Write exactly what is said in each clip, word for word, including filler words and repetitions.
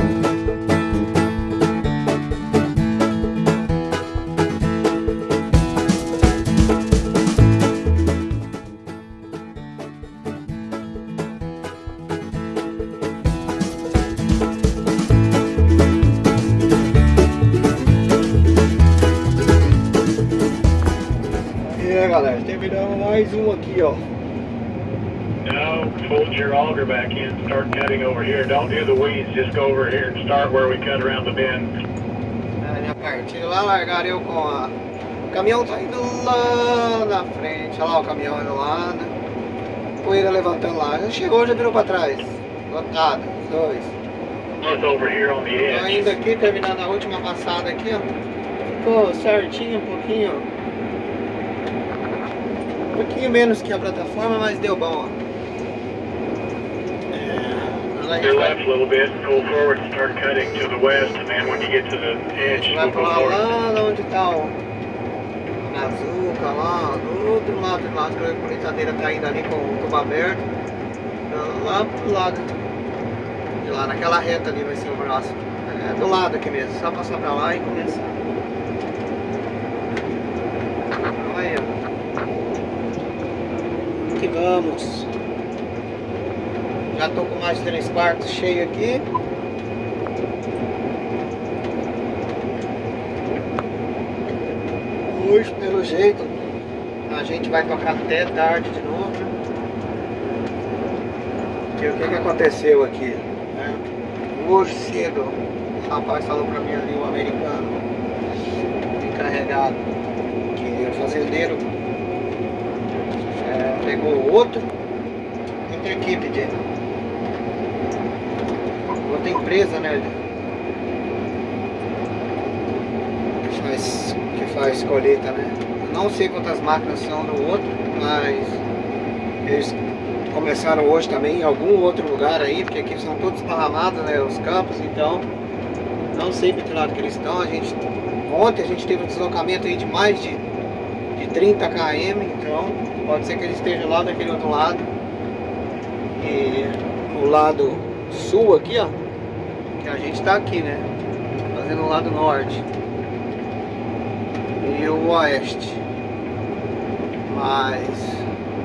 Galera, terminamos mais um aqui, ó. No, fold your auger back in, start cutting over here. Don't do the weeds, just go over here and start where we cut around the bend. A minha partida lá, largaram eu com a... O caminhão tá indo lá na frente, olha lá o caminhão indo lá, né? Poeira levantando lá, já chegou, já virou pra trás. Lotado, os dois. Both over here on the Tô edge. indo aqui, terminando a última passada aqui, ó. Ficou certinho um pouquinho, ó. Um pouquinho menos que a plataforma, mas deu bom, ó. É, Your left a little bit, go forward and start cutting to the west, and then when you get to the edge, vai move pra lá, forward. lá onde tá o Nazuca, lá do outro lado, do lado que a colheitadeira tá indo ali com o tubo aberto. Lá pro lado de lá, naquela reta ali vai ser o próximo. É do lado aqui mesmo, só passar pra lá e começar. Aí, ó. Que vamos. Já tô com mais de três quartos cheio aqui. Hoje, pelo jeito, a gente vai tocar até tarde de novo. Porque o que que aconteceu aqui, né? Hoje cedo, o rapaz falou pra mim ali, um americano encarregado, que o fazendeiro é, pegou outro, outra equipe de outra empresa, né? Que faz, que faz colheita, né? Eu não sei quantas máquinas são no outro, mas eles começaram hoje também em algum outro lugar aí, porque aqui são todos esparramados, né? Os campos, então não sei para que lado que eles estão. A gente, ontem a gente teve um deslocamento aí de mais de, de trinta quilômetros, então pode ser que eles estejam lá daquele outro lado. E o lado sul aqui, ó, que a gente tá aqui, né? Fazendo o lado norte e o oeste. Mas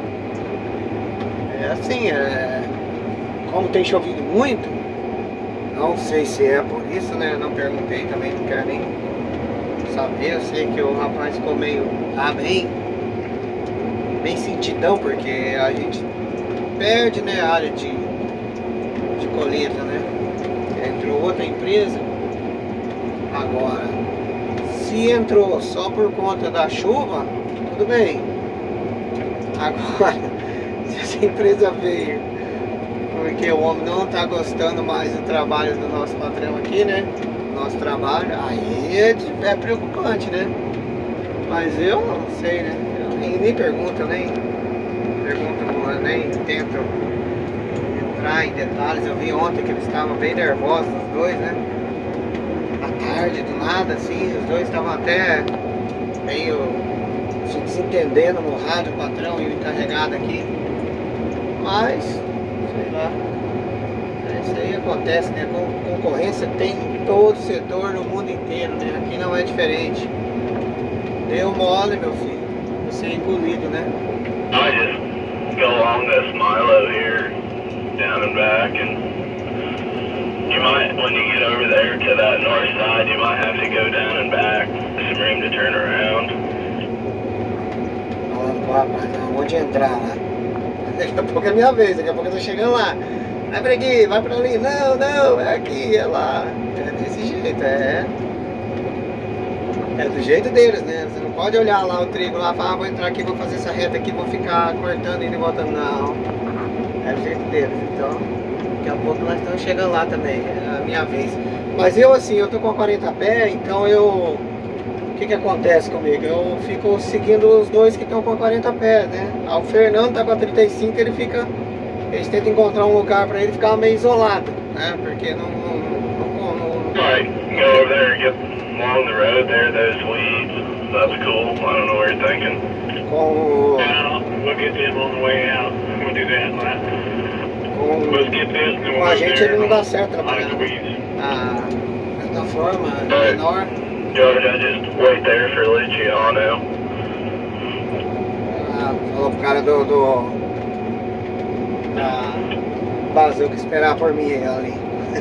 é assim, é, como tem chovido muito, não sei se é por isso, né? Eu não perguntei também, não quero nem saber. Eu sei que o rapaz ficou meio, tá bem, bem sentidão, porque a gente perde, né, a área de, de colheita, né? Entrou outra empresa. Agora, se entrou só por conta da chuva, tudo bem. Agora, se essa empresa veio porque o homem não está gostando mais do trabalho do nosso patrão aqui, né? Nosso trabalho, aí é, é preocupante, né? Mas eu não sei, né? Eu nem, nem pergunto, eu nem pergunto, eu nem tento entrar em detalhes. Eu vi ontem que eles estavam bem nervosos, os dois, né? À tarde, do nada, assim, os dois estavam até meio se desentendendo no rádio, o patrão e o encarregado aqui. Mas, sei lá, isso aí acontece, né? Concorrência tem em todo setor no mundo inteiro, né? Aqui não é diferente. Deu mole, meu filho, você é engolido, né? I just go along this Milo here, down and back, and you might, when you get over there to that north side, you might have to go down and back. There's some room to turn around. Falando com o rapaz, não, onde entrar lá? Daqui a pouco é minha vez, daqui a pouco eu tô chegando lá. Vai pra aqui, vai pra ali, não, não, é aqui, é lá. É desse jeito, é. É do jeito deles, né? Você não pode olhar lá o trigo lá e falar, ah, vou entrar aqui, vou fazer essa reta aqui, vou ficar cortando e indo e voltando. Não. É do jeito deles, então daqui a pouco nós estamos chegando lá também, é a minha vez. Mas eu assim, eu tô com quarenta pé, então eu... O que que acontece comigo? Eu fico seguindo os dois que estão com quarenta pés, né? Ah, o Fernando tá com a trinta e cinco, ele fica... Eles tentam encontrar um lugar pra ele ficar meio isolado, né? Porque não... não, não, não, não Right, go over there and get along the road there, those weeds. That's cool. I don't know what you're thinking. com, Yeah, we'll get them on the way out. We'll do that. com, Let's get this and com a we'll gente there ele não dá and certo like trabalhar. the weeds. Ah, da mesma forma, menor. George, I just wait there for Luciano. Ah, falou pro cara do, do da Bazuca esperar por mim ali.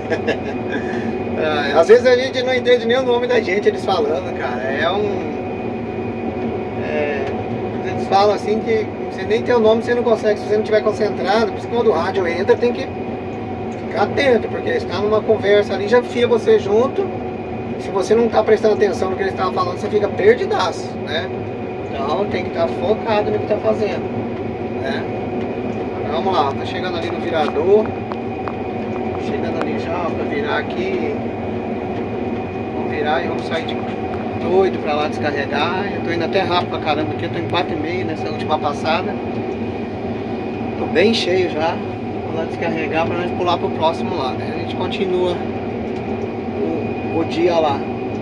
Ah, às vezes a gente não entende nem o nome da gente, eles falando, cara. É um... É, eles falam assim que você nem tem o nome, você não consegue, se você não estiver concentrado. Por isso que quando o rádio entra tem que ficar atento, porque está numa conversa ali, já fia você junto. Se você não está prestando atenção no que eles estavam falando, você fica perdidaço, né? Então tem que estar focado no que está fazendo, né? Vamos lá, tá chegando ali no virador. Chegando ali já para virar aqui. Vamos virar e vamos sair de doido para lá descarregar. Eu tô indo até rápido pra caramba aqui, eu tô em quatro e meia nessa última passada. Tô bem cheio já. Vamos lá descarregar para nós pular pro próximo lado, né? A gente continua o, o dia lá.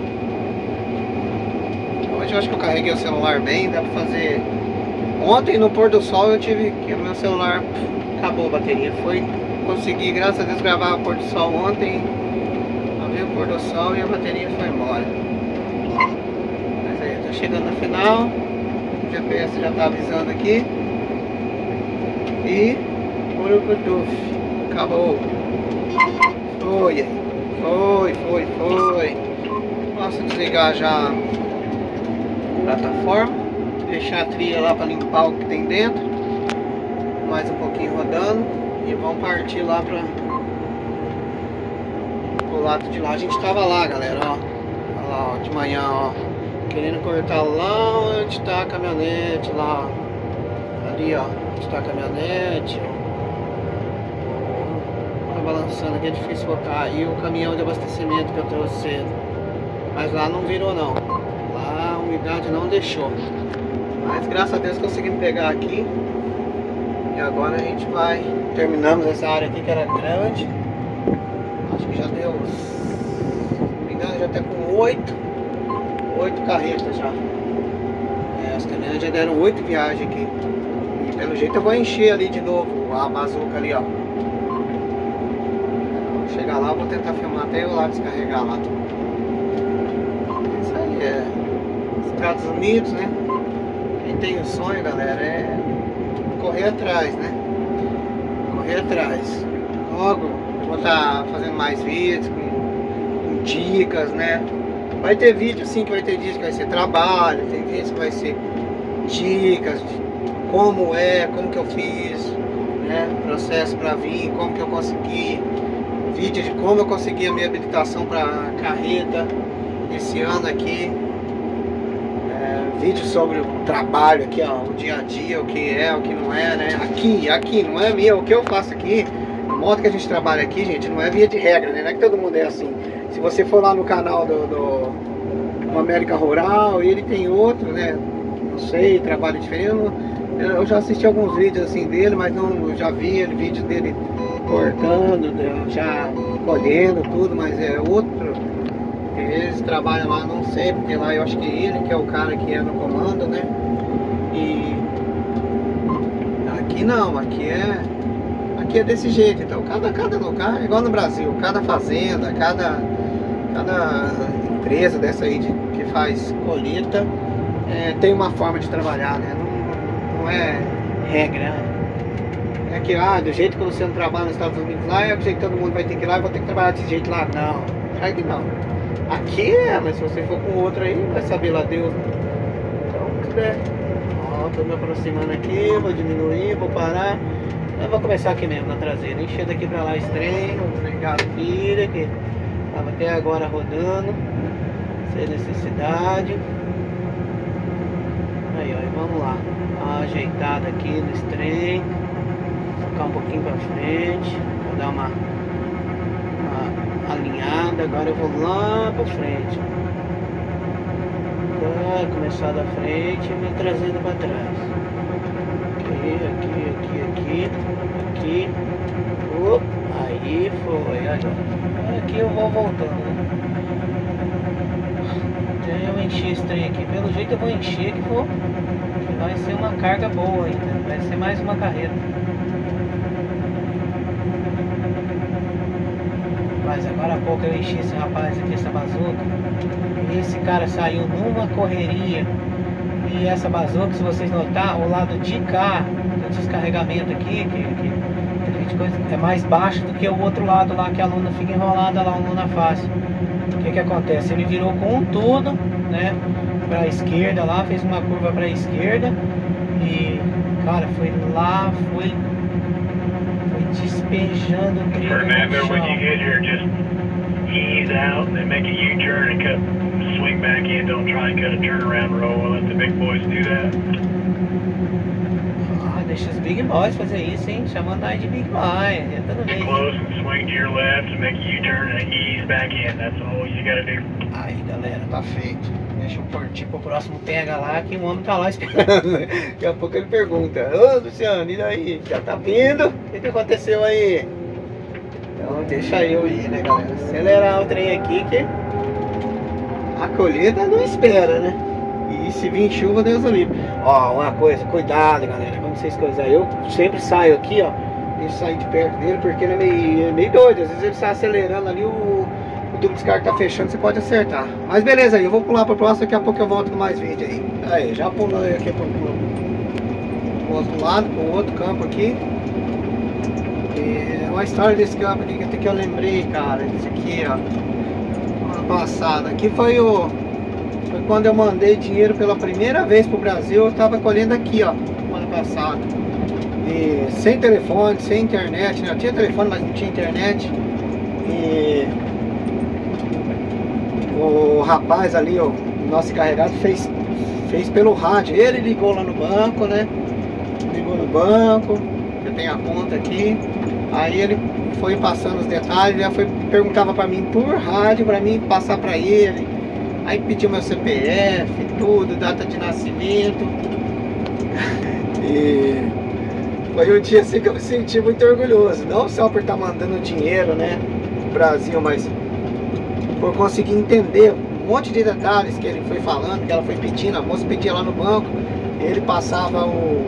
Hoje eu acho que eu carreguei o celular bem, dá pra fazer. Ontem no pôr do sol eu tive que o meu celular acabou a bateria. Foi consegui, graças a Deus, gravar o pôr do sol ontem. Abri o pôr do sol e a bateria foi embora. Mas aí, tô chegando no final. O G P S já tá avisando aqui. E foi o Bluetooth. Acabou. Foi, foi, foi, foi. Posso desligar já a plataforma. Deixar a trilha lá para limpar o que tem dentro. Mais um pouquinho rodando. E vamos partir lá para o lado de lá. A gente tava lá, galera, ó. Olha lá, ó, de manhã, ó. Querendo cortar lá onde tá a caminhonete, lá. Ali, ó. Onde tá a caminhonete, ó. Tá balançando aqui, é difícil focar. E o caminhão de abastecimento que eu trouxe cedo. Mas lá não virou, não. Lá a umidade não deixou. Mas graças a Deus conseguimos pegar aqui. E agora a gente vai. Terminamos essa área aqui que era grande. Acho que já deu. Se não me engano, já tá com oito. Oito carretas já. É, as caminhões já deram oito viagens aqui. E pelo jeito eu vou encher ali de novo a bazuca ali, ó. Vou chegar lá, vou tentar filmar até eu lá descarregar lá. Isso aí é. Estados Unidos, né? Quem tem o sonho, galera, é correr atrás, né? Correr atrás. Logo, eu vou estar fazendo mais vídeos com, com dicas, né? Vai ter vídeo sim, que vai ter vídeo que vai ser trabalho, tem vídeo que vai ser dicas de como é, como que eu fiz, né? Processo para vir, como que eu consegui. Vídeo de como eu consegui a minha habilitação para carreta esse ano aqui. Vídeo sobre o trabalho aqui, ó, o dia a dia, o que é, o que não é, né? Aqui, aqui, não é minha, o que eu faço aqui, a moto que a gente trabalha aqui, gente, não é via de regra, né? Não é que todo mundo é assim. Se você for lá no canal do, do, do América Rural, ele tem outro, né? Não sei, trabalho diferente. Eu, eu já assisti alguns vídeos assim dele, mas não, eu já vi ele, vídeo dele cortando, já colhendo tudo, mas é outro. Eles trabalham lá, não sei, porque lá eu acho que ele que é o cara que é no comando, né? E aqui não, aqui é aqui é desse jeito. Então cada, cada lugar é igual no Brasil, cada fazenda, cada, cada empresa dessa aí de, que faz colheita é, tem uma forma de trabalhar, né? Não, não é regra. É que ah, do jeito que você não trabalha nos Estados Unidos lá, é do jeito que todo mundo vai ter que ir lá e vou ter que trabalhar desse jeito lá. Não, é que não. Aqui é, mas se você for com outro aí, vai saber lá Deus, né? Então, tudo é. Ó, tô me aproximando aqui, vou diminuir, vou parar. Eu vou começar aqui mesmo, na traseira. Encher daqui pra lá esse trem, vou desligar a pilha aqui. Tava até agora rodando, sem necessidade. Aí, ó, e vamos lá. Uma ajeitada aqui nesse trem. Focar um pouquinho pra frente. Vou dar uma... alinhada, agora eu vou lá pra frente. Vai começar da frente e me trazendo pra trás. Aqui, aqui, aqui, aqui, aqui. Opa, aí foi, olha. Aqui eu vou voltando. Até eu encher esse trem aqui. Pelo jeito eu vou encher que for. Vai ser uma carga boa ainda. Vai ser mais uma carreta. rapaz, agora há pouco eu enchi esse rapaz aqui, essa bazuca. E esse cara saiu numa correria. E essa bazuca, se vocês notar, o lado de cá, do descarregamento aqui, que, que, que coisa, é mais baixo do que o outro lado lá, que a luna fica enrolada lá, a luna fácil. O que que acontece? Ele virou com tudo, né, pra esquerda lá, fez uma curva pra esquerda. E, cara, foi lá, foi... despejando o trilho Remember no chão. when you get here, just ease out and then make a U-turn and cut, swing back in. Don't try and cut a turnaround roll. We'll let the big boys do that. Ah, deixa os big boys fazer isso, hein? Chamando nós de big boy. Eu tô no Get meio. close and swing to your left and make a U-turn and ease back in. That's all you gotta do. Aí, galera, tá feito. Deixa eu partir pro próximo pega lá, que o homem tá lá esperando. Daqui a pouco ele pergunta: ô Luciano, e daí? Já tá vindo? O que que aconteceu aí? Então deixa eu ir, né, galera? Acelerar o trem aqui, que a colheita não espera, né? E se vir chuva, Deus o livre. Ó, uma coisa, cuidado, galera, quando vocês coisarem. Eu sempre saio aqui, ó, deixa eu sair de perto dele, porque ele é meio, é meio doido. Às vezes ele está acelerando ali, o o tubo de descarga tá fechando, você pode acertar. Mas beleza aí, eu vou pular pro próximo, daqui a pouco eu volto com mais vídeo aí. Aí, já pulando aqui pro, pro, pro outro lado, pro outro campo aqui. E uma história desse campo aqui que até que eu lembrei, cara. Esse aqui, ó, ano passado. Aqui foi o... Foi quando eu mandei dinheiro pela primeira vez pro Brasil. Eu tava colhendo aqui, ó, no ano passado. E sem telefone, sem internet, né? Eu tinha telefone, mas não tinha internet. E... o rapaz ali, ó, o nosso encarregado fez, fez pelo rádio. Ele ligou lá no banco, né? Ligou no banco, eu tenho a conta aqui. Aí ele foi passando os detalhes, já foi, perguntava pra mim por rádio, pra mim passar pra ele. Aí pediu meu C P F, tudo, data de nascimento. E foi um dia assim que eu me senti muito orgulhoso. Não só por estar mandando dinheiro, né, pro Brasil, mas por conseguir entender um monte de detalhes que ele foi falando, que ela foi pedindo, a moça pedia lá no banco, ele passava o,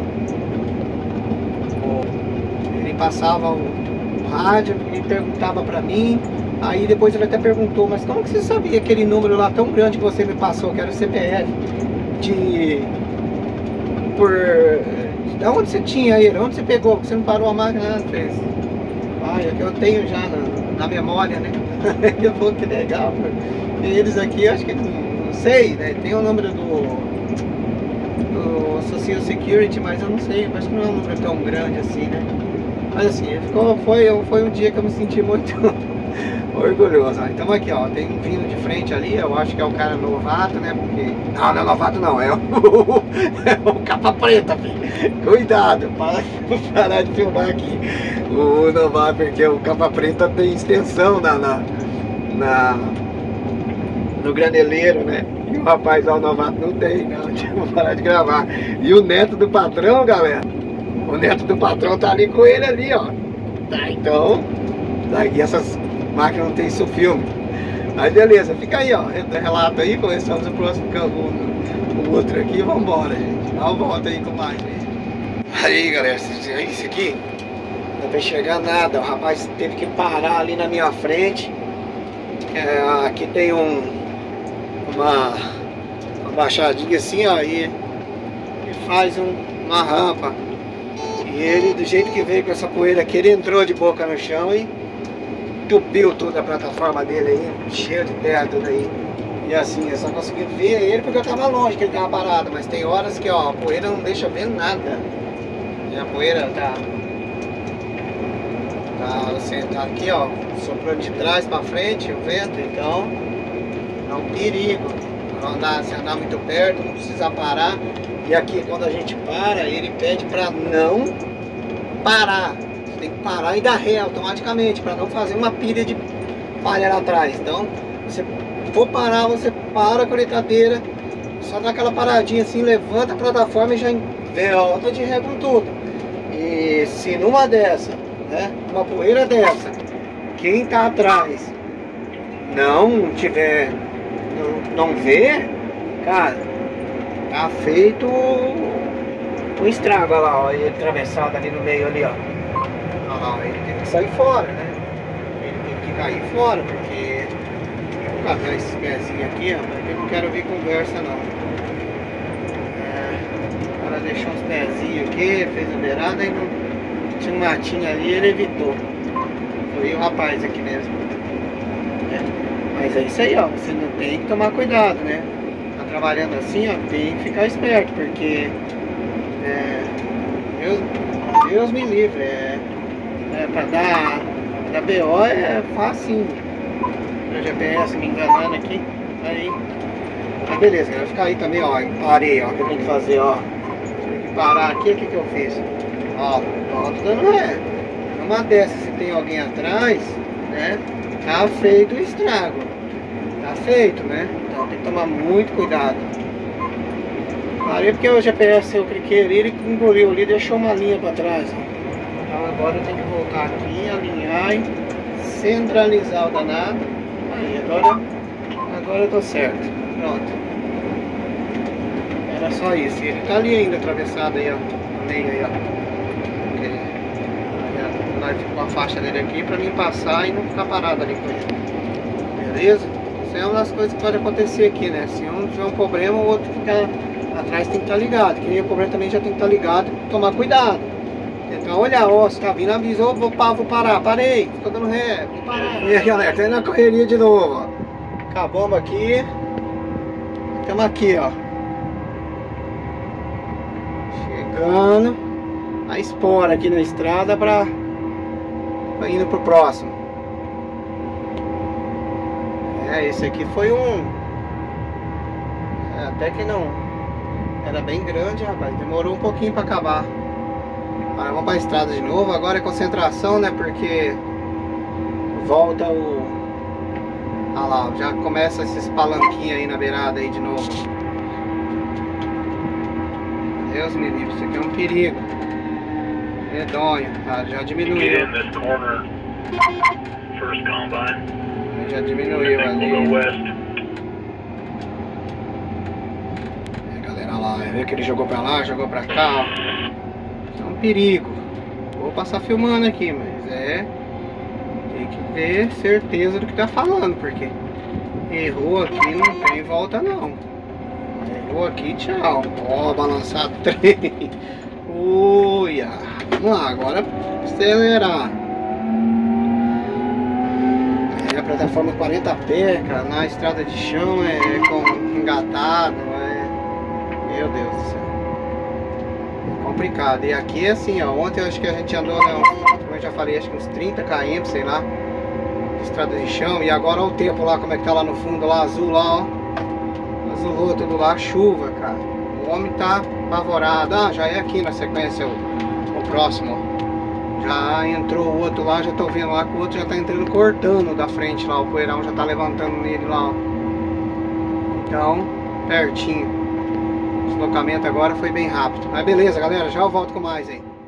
o ele passava o, o rádio e perguntava pra mim. Aí depois ele até perguntou: mas como que você sabia aquele número lá tão grande que você me passou, que era o C P F, de... por... de onde você tinha ele? Onde você pegou? Porque você não parou a máquina antes? Ah, é que eu tenho já na, na memória, né? Ele falou: que legal. E eles aqui, acho que, não sei, né? Tem o número do, do Social Security, mas eu não sei, acho que não é um número tão grande assim, né? Mas assim, ficou, foi, foi um dia que eu me senti muito orgulhoso. Então aqui, ó, tem um vindo de frente ali, eu acho que é o cara novato, né? Porque... Não, não é novato não, é o, é o capa preta, filho. Cuidado, para parar de filmar aqui o novato, porque o capa preta tem extensão na, na, na no graneleiro, né? E o rapaz, ó, o novato não tem, não. Vou parar de gravar. E o neto do patrão, galera, o neto do patrão tá ali com ele ali, ó. Tá, então, daqui essas máquinas não tem isso filme. Mas beleza, fica aí, ó, relato aí, começamos o próximo campo, o outro aqui, vambora, gente. Dá uma volta aí com mais, gente. Aí, galera, isso aqui não vai enxergar nada. O rapaz teve que parar ali na minha frente. É, aqui tem um uma, uma baixadinha assim, ó, e, e faz um, uma rampa. E ele, do jeito que veio com essa poeira aqui, ele entrou de boca no chão e entupiu toda a plataforma dele aí, cheio de terra tudo aí. E assim, eu só consegui ver ele porque eu tava longe, que ele tava parado. Mas tem horas que, ó, a poeira não deixa ver nada. E a poeira tá... Tá, você tá aqui, ó, soprando de trás pra frente, o vento, então é um perigo. Não andar, se andar muito perto, não precisa parar. E aqui, quando a gente para, ele pede pra não parar. Você tem que parar e dar ré automaticamente, pra não fazer uma pilha de palha lá atrás. Então, se for parar, você para a colheitadeira, só dá aquela paradinha assim, levanta a plataforma e já volta de ré com tudo. E se numa dessa, né, uma poeira dessa, quem tá atrás não tiver, não, não vê, cara, tá feito um estrago. Olha lá, ó, ele atravessado ali no meio ali, ó. Olha lá, ele teve que sair fora, né? Ele teve que cair fora, porque vou catar esses pezinhos aqui, rapaz, que eu não quero ouvir conversa não. É, o cara deixou uns pezinhos aqui, fez a beirada e não tinha um matinho ali, ele evitou. Foi o rapaz aqui mesmo. É, mas é isso aí, ó, você não tem que tomar cuidado, né? Tá trabalhando assim, ó, tem que ficar esperto, porque é, Deus, Deus me livre, é, é pra dar, pra dar B O é facinho. O G P S me enganando aqui, aí, mas beleza, vai ficar aí também, ó, parei, ó, o que eu tenho que fazer, ó, tem que parar aqui, o que que eu fiz? Ó, ó, tô dando ré, numa dessas, se tem alguém atrás, né, tá feito o estrago, tá feito, né, então tem que tomar muito cuidado. Parei porque o G P S eu cliquei ali, ele engoliu ali, deixou uma linha para trás. Então agora eu tenho que voltar aqui, alinhar e centralizar o danado. Aí agora, agora eu tô certo. Pronto. Era só isso. E ele tá ali ainda atravessado aí, ó. No meio aí, ó. Aí, nós ficamos com a faixa dele aqui para mim passar e não ficar parado ali com ele. Beleza? Isso é uma das coisas que pode acontecer aqui, né? Se um tiver um problema, o outro fica atrás, tem que estar ligado. Quem ia cobrar também já tem que estar ligado, tomar cuidado. Tentar olhar, ó, se tá vindo, avisou, vou, vou parar, parei, tô dando ré, vou parar. E aí, galera, tá indo na correria de novo, ó. Acabamos aqui. Estamos aqui, ó. Chegando a espora aqui na estrada pra, pra indo pro próximo. É, esse aqui foi um... É, até que não... Era bem grande, rapaz, demorou um pouquinho pra acabar. Agora vamos pra estrada de novo, agora é concentração, né, porque volta o... Ah lá, já começa esses palanquinhos aí na beirada aí de novo. Deus me livre, isso aqui é um perigo. Medonho, ah, já diminuiu. Já diminuiu ali. Vê que ele jogou pra lá, jogou pra cá, ó. É um perigo. Vou passar filmando aqui, mas é... Tem que ter certeza do que tá falando, porque errou aqui, não tem volta não. Errou aqui, tchau. Ó, balançado trem. Uia. Vamos lá, agora acelerar. É a plataforma quarenta pé, cara, na estrada de chão é com engatado, é... Meu Deus do céu. É complicado. E aqui é assim, ó. Ontem eu acho que a gente andou, não, como eu já falei, acho que uns trinta quilômetros, sei lá, de estrada de chão. E agora olha o tempo lá, como é que tá lá no fundo, lá azul lá, ó. Azulou tudo lá, chuva, cara. O homem tá apavorado. Ah, já é aqui na sequência o, o próximo, ó. Já entrou o outro lá, já tô vendo lá que o outro já tá entrando cortando da frente lá. O poeirão já tá levantando nele lá, ó. Então, pertinho. O deslocamento agora foi bem rápido. Mas beleza, galera, já eu volto com mais aí.